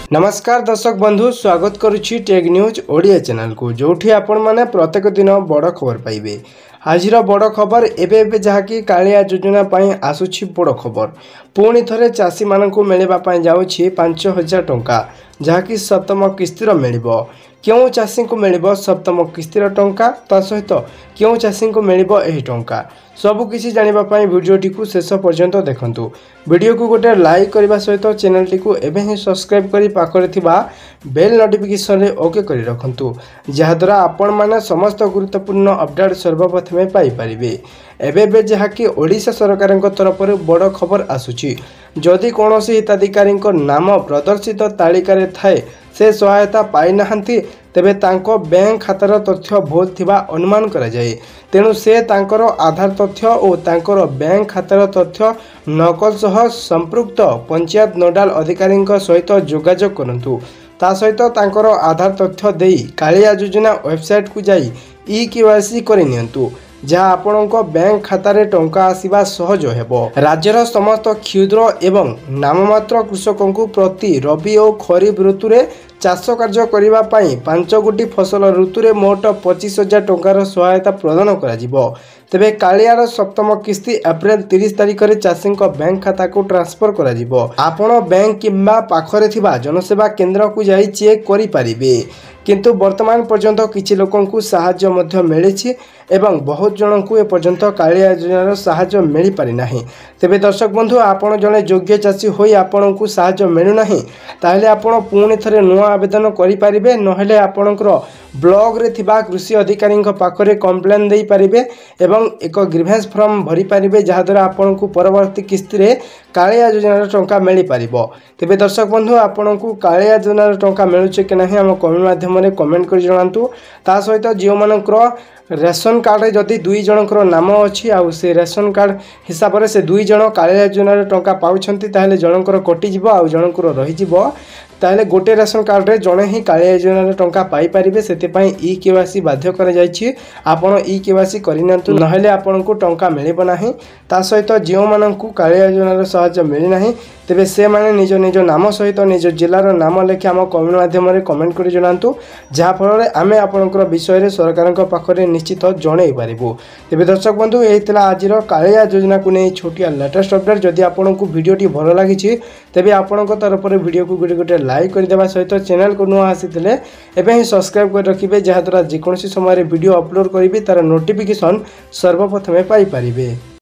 नमस्कार दर्शक बंधु स्वागत करुछि टेक न्यूज ओडिया चैनल को जोठी आपण माने प्रत्येक दिन बड़ खबर पाइबे। आज बड़ खबर एबे जहाँकि कालिया योजना पाई आसुछि बड़ खबर पुणी थरे चाषी मानकु मिलवा पाई जाउछि 5000 टंका जहाँकि सप्तम किस्तिर मिलिबो। क्यों चाषी को मिलिबो सप्तम किस्तिर टंका ता सहित क्यों चाषी को मिलिबो एही टंका सबकिछि जानिबा पाई वीडियोटी को शेष पर्यंत देखंतु। वीडियो को गोटे लाइक करबा सहित चैनलटी को एबे ही सब्सक्राइब करी पाखरे थिबा बेल नोटिफिकेशन रे ओके करी रखंतु जहाद्वारा आपण माने समस्त गुरुत्वपूर्ण अपडेट सर्वप्रथमे पाई परिबे। एबे जहाँकि ओडिशा सरकार तरफ बड़ खबर आसुछि जदि कौनसी हिताधिकारी नाम प्रदर्शित तालिका थाए से सहायता पाई नाहंती तेबे तांको बैंक खातार तथ्य भूल थिबा अनुमान करा जाए। तेणु से तांकर आधार तथ्य और तांकर बैंक खातार तथ्य नकल सह संपृक्त पंचायत नोडाल अधिकारी सहित जोगाजोग करंतु। ता सहित तांकर आधार तथ्य देई कालिया योजना वेबसाइट को जाई ई-केवाईसी करि नियंतु जहाँ आपणको बैंक खातारे टंका आसीबा सहज हेबो। राज्यर समस्त क्षुद्र एवं नाममात्र कृषकों को प्रति रबी और खरीफ ऋतुरे चाष कार्य करिबा पाई 5 गोटी फसल ऋतुरे मोट 25,000 टंकार सहायता प्रदान करा जिवो। तेबे कालियार सप्तम किस्ती एप्रिल 30 तारिख रे चाषी बैंक खाता को ट्रांसफर करा जिवो। आपण बैंक किंबा पाखरे थिबा जनसेवा केंद्र को जाई चेक करि परिबे। किंतु वर्तमान पर्यंत किछि लोकन को सहाय्य मध्य मिलिछि एवं बहुत जन को ए पर्यंत कालिया योजनार सहाय्य मिल पारि नाही। तेबे दर्शक बंधु आपण जने योग्य चाषी होई आपण को सहाय्य मिलु नाही ताहले आपण पुणी थरे नुआ आवेदन करि परिबे नहेले आपणकर ब्लॉग रे थिबा कृषि अधिकारी पाखरे कंप्लेन देई परिबे एवं एक ग्रीवेंस फॉर्म भरि परिबे जहा द्वारा आपण को परवर्ती किस्ती रे कालिया योजनार टंका मिल पारिबो। तेबे दर्शक बंधु आपण को कालिया योजनार टंका मिलुचे कि नाही हम कमेंट माध्यम रे कमेंट कर जणांतु। ता सहित जियो मानकर रेशन कार्ड रे जदि 2 जनकर नाम अछि आ से रेशन कार्ड हिसाब रे से 2 जन कालिया योजनार टंका पाउछंती ताहले जनकर कटि जिवो आ जनकर रहि जिवो ताहले गोटे रेशन कार्ड रे जणे ही कालिया योजनार टंका पाई परिबे। सेते पई ई-केवाईसी बाध्य करा जायछि आपण ई-केवाईसी करिनंतु नहेले आपण को टंका मिलिबो नाही। ता सहित जियो माननकु कालिया योजनार सहायता मिलि नाही तेबे से माने निज निज नाम सहित निज जिल्लार नाम लेखि आम कमेंट माध्यम रे कमेंट करि जणांतु जहा फल आमे आपनकर विषय रे सरकारक पाखरे निश्चित जणै पारिबो। तेबे दर्शक बंधु एही तिला आजिर कालिया योजना को नै छोटिया लेटेस्ट अपडेट। जदि आपनकु वीडियोटी भलो लागिछि तेबे आपनक तरफ रे वीडियो को गोटे लाइक कर देबा सहित चैनल को नुआ आसीतिले एबे ही सब्सक्राइब कर रखिबे जहा द्वारा जे कोनोसी समय वीडियो अपलोड करिबे तार नोटिफिकेशन सर्वप्रथमे पाई परिबे।